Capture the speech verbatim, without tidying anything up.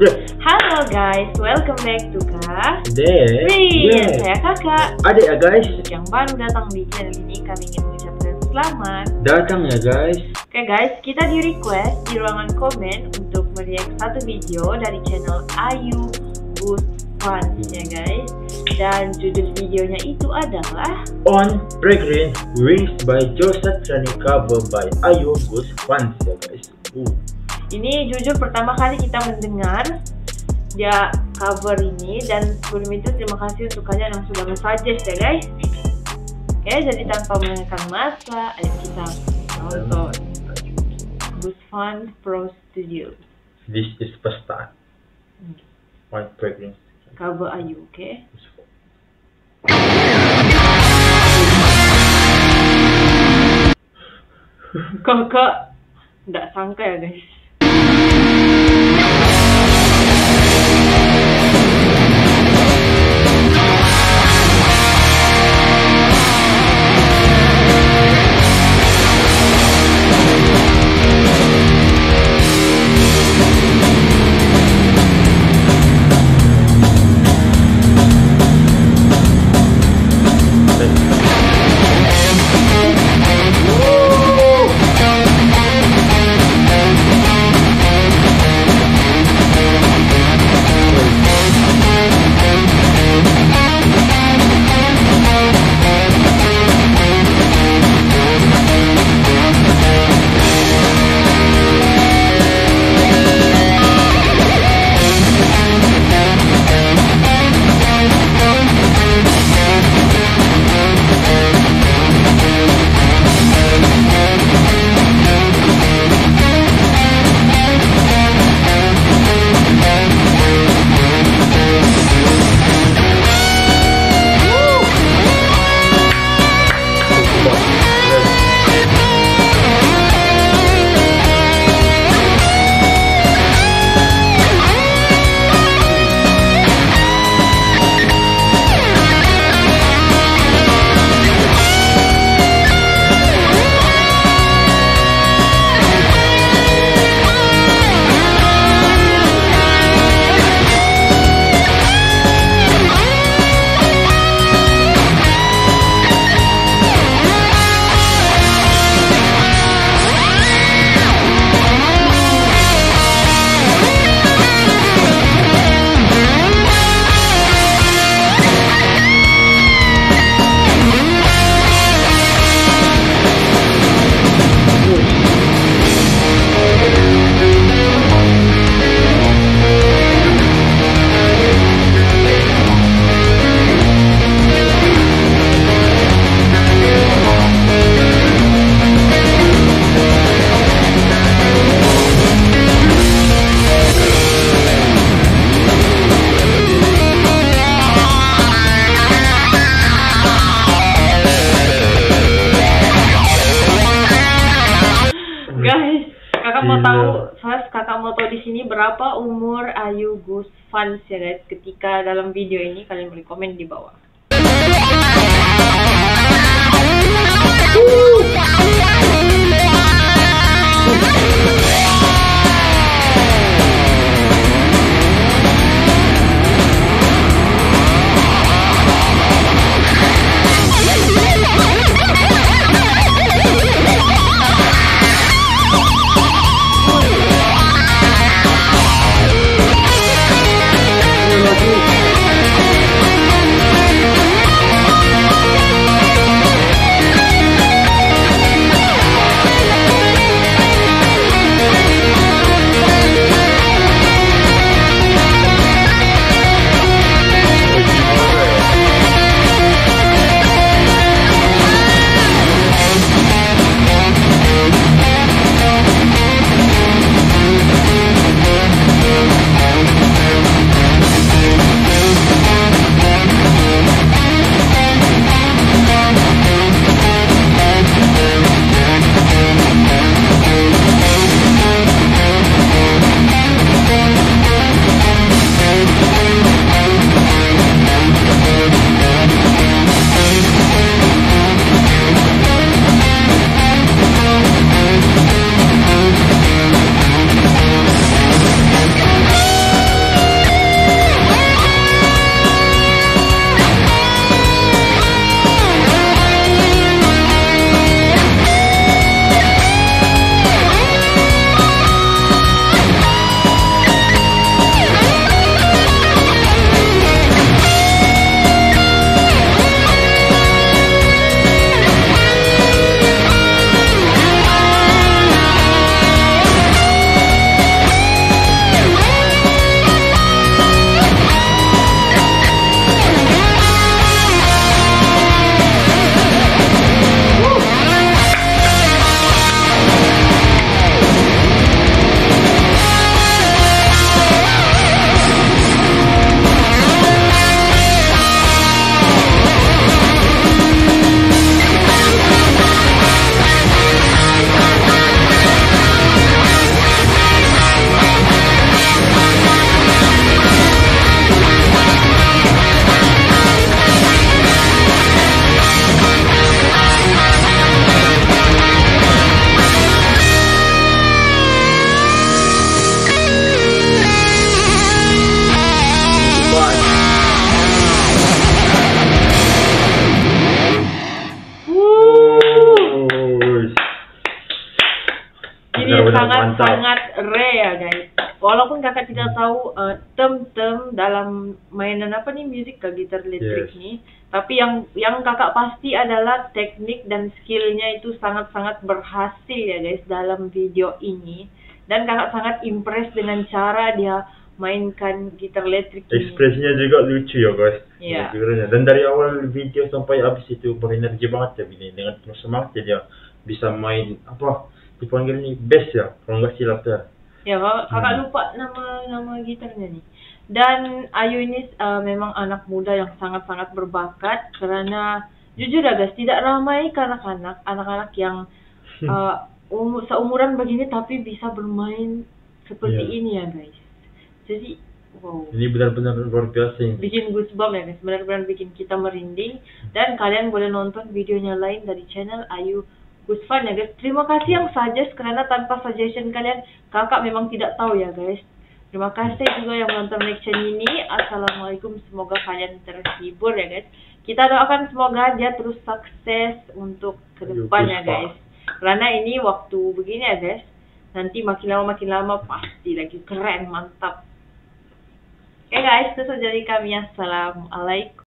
Halo guys, welcome back to Kak Dek, yeah. Saya Kakak. Adik ya guys. Untuk yang baru datang di channel ini, kami ingin mengucapkan selamat datang ya guys. Oke guys, kita di request di ruangan komen untuk mereact satu video dari channel Ayu Good Fun ya guys. Dan judul videonya itu adalah On Fragrance Wings by Joseph Trani, cover by Ayu Good Fun ya guys. Uh. Ini jujur pertama kali kita mendengar dia cover ini, dan sebelum itu terima kasih untuk kalian yang sudah men-suggest ya guys. Oke, jadi tanpa melengahkan masa, ayo kita nonton Good Fun Pro Studio. This is first time. On Fragrance Cover Ayu, oke? Okay? Kakak nggak sangka ya guys. Guys, kakak mau tahu, first kakak mau tahu di sini berapa umur Ayu Good Fun ya guys. Ketika dalam video ini, kalian boleh komen di bawah. sangat-sangat rare ya guys. Walaupun kakak tidak tahu uh, term-term dalam mainan apa nih musik ke gitar elektrik Yes. nih, tapi yang yang kakak pasti adalah teknik dan skillnya itu sangat-sangat berhasil ya guys dalam video ini. Dan kakak sangat impress dengan cara dia mainkan gitar elektrik ini. Ekspresinya juga lucu ya guys. Iya. Figurnya. Dan dari awal video sampai habis itu berenergi banget ya Bini. Dengan penuh semangat ya dia bisa main apa dipanggil nih bass ya kalau nggak silap ya. Ya kakak, kakak Hmm. lupa nama nama gitarnya nih. Dan Ayu ini uh, memang anak muda yang sangat-sangat berbakat karena jujur ya guys tidak ramai kanak-kanak anak-anak yang uh, umur, seumuran begini tapi bisa bermain seperti Iya. ini ya guys. Jadi wow. Ini benar-benar luar biasa ini. Bikin goosebumps ya guys, benar-benar bikin kita merinding. Dan kalian boleh nonton videonya lain dari channel Ayu Gusfan ya guys. Terima kasih yang suggest karena tanpa suggestion kalian kakak memang tidak tahu ya guys. Terima kasih juga yang menonton reaction ini. Assalamualaikum, semoga kalian terhibur ya guys. Kita doakan semoga dia terus sukses untuk kedepannya guys. Karena ini waktu begini ya guys, nanti makin lama makin lama pasti lagi keren, mantap. Oke guys, itu saja dari kami. Assalamualaikum.